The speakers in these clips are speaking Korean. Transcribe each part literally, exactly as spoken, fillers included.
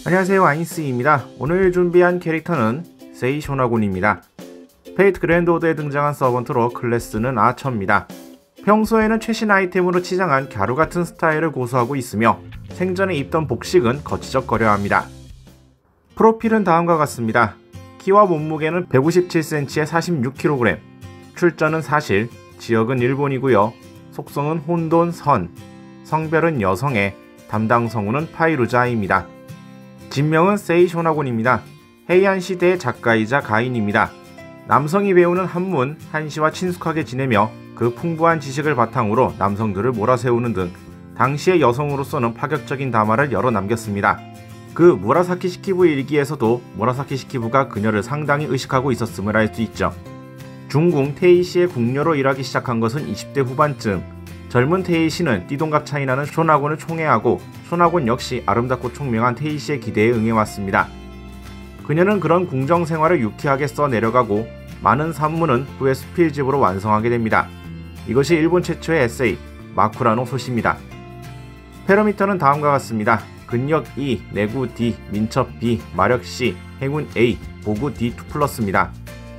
안녕하세요, 아인스입니다. 오늘 준비한 캐릭터는 세이 쇼나군입니다. 페이트 그랜드오드에 등장한 서번트로 클래스는 아처입니다. 평소에는 최신 아이템으로 치장한 갸루같은 스타일을 고수하고 있으며 생전에 입던 복식은 거치적거려합니다. 프로필은 다음과 같습니다. 키와 몸무게는 백오십칠 센티미터에 사십육 킬로그램, 출전은 사실, 지역은 일본이고요. 속성은 혼돈 선, 성별은 여성애, 담당 성우는 파이루자입니다. 진명은 세이 쇼나군입니다. 헤이안 시대의 작가이자 가인입니다. 남성이 배우는 한문, 한시와 친숙하게 지내며 그 풍부한 지식을 바탕으로 남성들을 몰아세우는 등 당시의 여성으로서는 파격적인 담화를 여러 남겼습니다. 그 무라사키 시키부 일기에서도 무라사키 시키부가 그녀를 상당히 의식하고 있었음을 알 수 있죠. 중궁 테이시의 궁녀로 일하기 시작한 것은 이십 대 후반쯤. 젊은 테이시는 띠동갑 차이나는 쇼나군을 총애하고 쇼나군 역시 아름답고 총명한 테이시의 기대에 응해왔습니다. 그녀는 그런 궁정 생활을 유쾌하게 써내려가고 많은 산문은 후에 수필집으로 완성하게 됩니다. 이것이 일본 최초의 에세이 마쿠라노 소시입니다. 페로미터는 다음과 같습니다. 근력 이, 내구 D, 민첩 B, 마력 C, 행운 A, 보구 디 투 플러스입니다.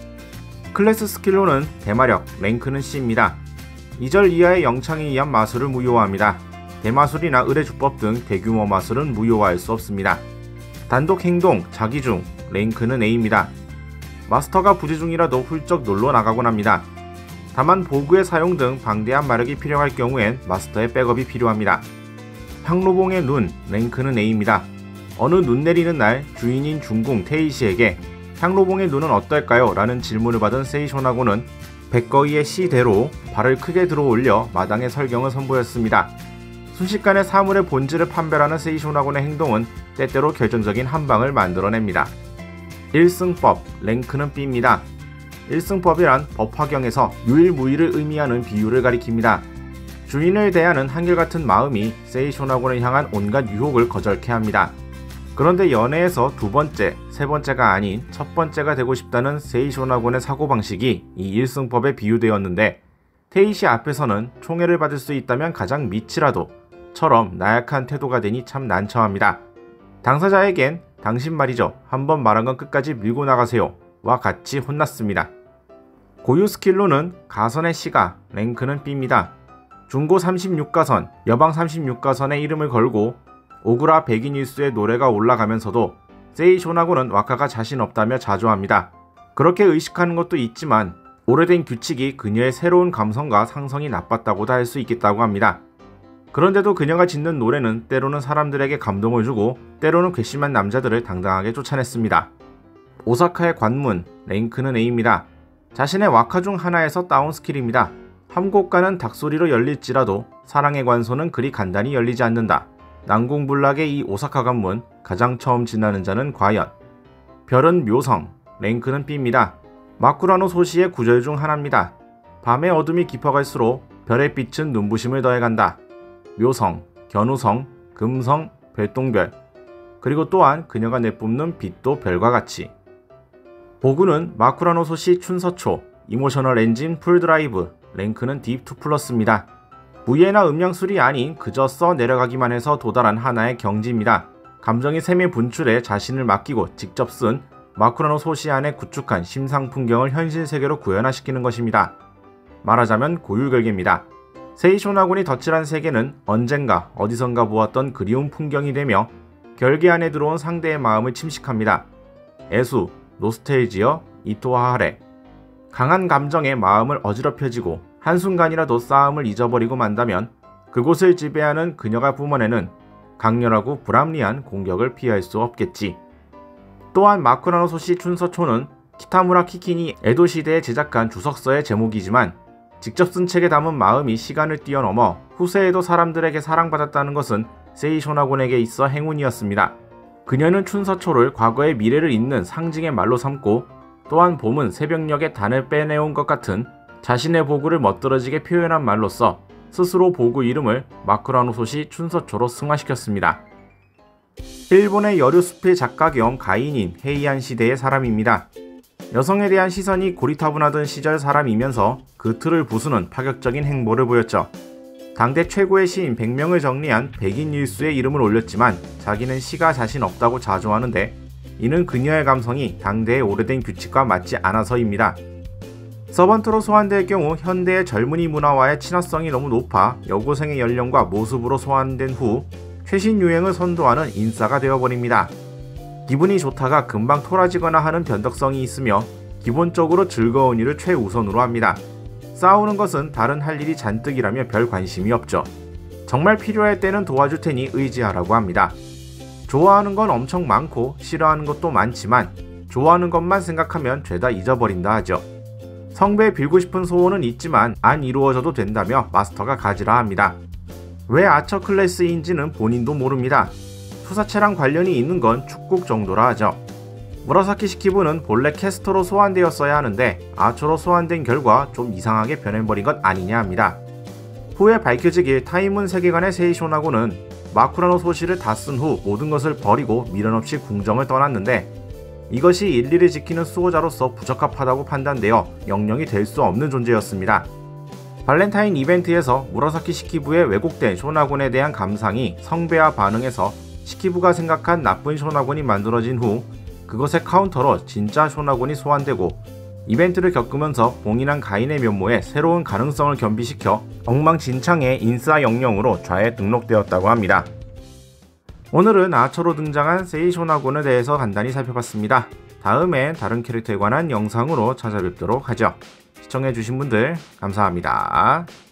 클래스 스킬로는 대마력, 랭크는 C입니다. 이 절 이하의 영창에 의한 마술을 무효화합니다. 대마술이나 의뢰주법 등 대규모 마술은 무효화할 수 없습니다. 단독 행동, 자기중, 랭크는 A입니다. 마스터가 부재 중이라도 훌쩍 놀러 나가곤 합니다. 다만 보구의 사용 등 방대한 마력이 필요할 경우엔 마스터의 백업이 필요합니다. 향로봉의 눈, 랭크는 A입니다. 어느 눈 내리는 날 주인인 중궁 테이시에게 향로봉의 눈은 어떨까요? 라는 질문을 받은 세이 쇼나군은 백거이의 시대로 발을 크게 들어올려 마당의 설경을 선보였습니다. 순식간에 사물의 본질을 판별하는 세이 쇼나군의 행동은 때때로 결정적인 한방을 만들어냅니다. 일승법, 랭크는 B입니다. 일승법이란 법화경에서 유일무이를 의미하는 비유를 가리킵니다. 주인을 대하는 한결같은 마음이 세이 쇼나군을 향한 온갖 유혹을 거절케 합니다. 그런데 연애에서 두 번째, 세 번째가 아닌 첫 번째가 되고 싶다는 세이 쇼나군의 사고방식이 이 일승법에 비유되었는데 테이시 앞에서는 총애를 받을 수 있다면 가장 밑이라도 처럼 나약한 태도가 되니 참 난처합니다. 당사자에겐 당신 말이죠, 한번 말한 건 끝까지 밀고 나가세요 와 같이 혼났습니다. 고유 스킬로는 가선의 시가, 랭크는 B입니다. 중고 삼십육 가선, 여방 삼십육 가선의 이름을 걸고 오그라 백인 일수의 노래가 올라가면서도 세이 쇼나군은 와카가 자신 없다며 자조합니다. 그렇게 의식하는 것도 있지만 오래된 규칙이 그녀의 새로운 감성과 상성이 나빴다고도 할 수 있겠다고 합니다. 그런데도 그녀가 짓는 노래는 때로는 사람들에게 감동을 주고 때로는 괘씸한 남자들을 당당하게 쫓아냈습니다. 오사카의 관문, 랭크는 A입니다. 자신의 와카 중 하나에서 따온 스킬입니다. 함곡가는 닭소리로 열릴지라도 사랑의 관소는 그리 간단히 열리지 않는다. 난공불락의 이 오사카 관문, 가장 처음 지나는 자는 과연? 별은 묘성, 랭크는 B입니다. 마쿠라노 소시의 구절 중 하나입니다. 밤의 어둠이 깊어갈수록 별의 빛은 눈부심을 더해간다. 묘성, 견우성, 금성, 별똥별, 그리고 또한 그녀가 내뿜는 빛도 별과 같이. 보구는 마쿠라노 소시 춘서초, 이모셔널 엔진 풀드라이브, 랭크는 디 투 플러스입니다. 무예나 음량술이 아닌 그저 써 내려가기만 해서 도달한 하나의 경지입니다. 감정이 샘의 분출에 자신을 맡기고 직접 쓴 마쿠라노 소시 안에 구축한 심상 풍경을 현실 세계로 구현화시키는 것입니다. 말하자면 고유결계입니다. 세이 쇼나군이 덧칠한 세계는 언젠가 어디선가 보았던 그리운 풍경이 되며 결계 안에 들어온 상대의 마음을 침식합니다. 애수, 노스텔지어, 이토하하레. 강한 감정에 마음을 어지럽혀지고 한순간이라도 싸움을 잊어버리고 만다면 그곳을 지배하는 그녀가 뿜어내는 강렬하고 불합리한 공격을 피할 수 없겠지. 또한 마쿠라노 소시 춘서초는 키타무라 키키니 에도 시대에 제작한 주석서의 제목이지만 직접 쓴 책에 담은 마음이 시간을 뛰어넘어 후세에도 사람들에게 사랑받았다는 것은 세이 쇼나군에게 있어 행운이었습니다. 그녀는 춘서초를 과거의 미래를 잇는 상징의 말로 삼고 또한 봄은 새벽녘에 단을 빼내온 것 같은 자신의 보구를 멋들어지게 표현한 말로써 스스로 보구 이름을 마쿠라노 소시 춘서초로 승화시켰습니다. 일본의 여류수필 작가 겸 가인인 헤이안 시대의 사람입니다. 여성에 대한 시선이 고리타분하던 시절 사람이면서 그 틀을 부수는 파격적인 행보를 보였죠. 당대 최고의 시인 백 명을 정리한 백인 일수의 이름을 올렸지만 자기는 시가 자신 없다고 자조하는데 이는 그녀의 감성이 당대의 오래된 규칙과 맞지 않아서입니다. 서번트로 소환될 경우 현대의 젊은이 문화와의 친화성이 너무 높아 여고생의 연령과 모습으로 소환된 후 최신 유행을 선도하는 인싸가 되어버립니다. 기분이 좋다가 금방 토라지거나 하는 변덕성이 있으며 기본적으로 즐거운 일을 최우선으로 합니다. 싸우는 것은 다른 할 일이 잔뜩이라며 별 관심이 없죠. 정말 필요할 때는 도와줄 테니 의지하라고 합니다. 좋아하는 건 엄청 많고 싫어하는 것도 많지만 좋아하는 것만 생각하면 죄다 잊어버린다 하죠. 성배에 빌고 싶은 소원은 있지만 안 이루어져도 된다며 마스터가 가지라 합니다. 왜 아처 클래스인지는 본인도 모릅니다. 투사체랑 관련이 있는 건 축국 정도라 하죠. 무라사키 시키부는 본래 캐스터로 소환되었어야 하는데 아처로 소환된 결과 좀 이상하게 변해버린 것 아니냐 합니다. 후에 밝혀지길 타이문 세계관의 세이쇼나고는 마쿠라노 소시를 다 쓴 후 모든 것을 버리고 미련 없이 궁정을 떠났는데 이것이 일리를 지키는 수호자로서 부적합하다고 판단되어 영영이 될 수 없는 존재였습니다. 발렌타인 이벤트에서 무라사키 시키부의 왜곡된 쇼나곤에 대한 감상이 성배와 반응해서 시키부가 생각한 나쁜 쇼나곤이 만들어진 후 그것의 카운터로 진짜 쇼나곤이 소환되고 이벤트를 겪으면서 봉인한 가인의 면모에 새로운 가능성을 겸비시켜 엉망진창의 인싸 영령으로 좌에 등록되었다고 합니다. 오늘은 아처로 등장한 세이 쇼나곤에 대해서 간단히 살펴봤습니다. 다음엔 다른 캐릭터에 관한 영상으로 찾아뵙도록 하죠. 시청해주신 분들 감사합니다.